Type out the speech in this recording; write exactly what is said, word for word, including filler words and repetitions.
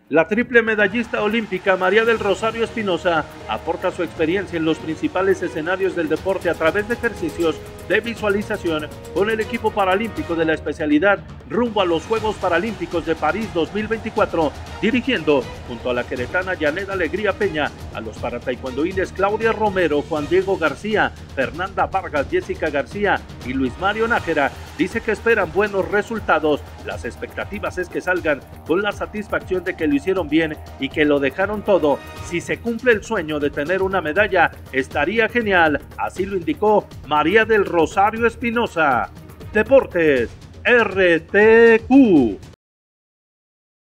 La triple medallista olímpica María del Rosario Espinosa aporta su experiencia en los principales escenarios del deporte a través de ejercicios de visualización con el equipo paralímpico de la especialidad rumbo a los Juegos Paralímpicos de París dos mil veinticuatro, dirigiendo junto a la queretana Janet Alegría Peña a los parataekwondoines Claudia Romero, Juan Diego García, Fernanda Vargas, Jessica García y Luis Mario Nájera. Dice que esperan buenos resultados. Las expectativas es que salgan con la satisfacción de que lo hicieron bien y que lo dejaron todo. Si se cumple el sueño de tener una medalla, estaría genial. Así lo indicó María del Rosario Espinosa. Deportes R T Q.